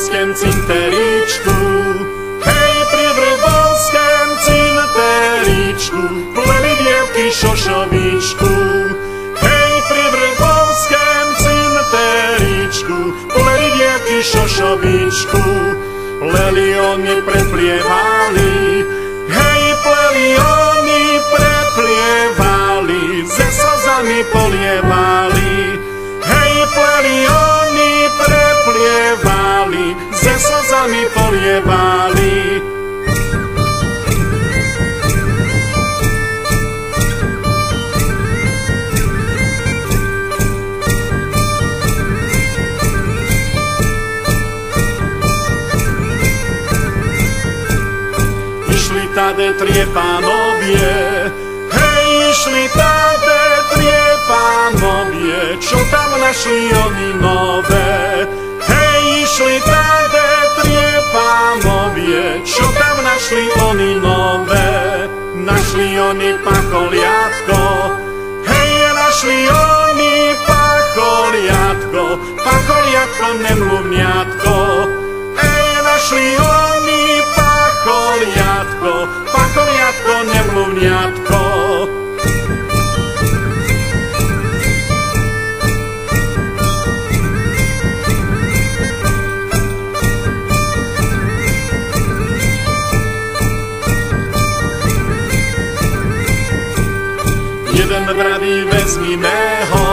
Vrbovském cinteríčku, hej, pri Vrbovském cinteríčku, pleli dievky šošovíčku. Hej, pri Vrbovském cinteríčku, pleli dievky šošovíčku. Pleli oni preplievali, hej, pleli oni preplievali, ze slzami polievali. Hej, pleli oni preplievali, ze slzami polievali. Išli tade trie pánovie, hej, išli tade trie pánovie, čo tam našli oni nové. Hej, išli tade trie pánovie, čo tam našli oni nové. Našli oni pacholiatko, hej, našli oni pacholiatko, pacholiatko nemluvňatko. Hej, našli oni pacholiatko, pacholiatko nemluvňatko. Jeden vraví vezmi mého,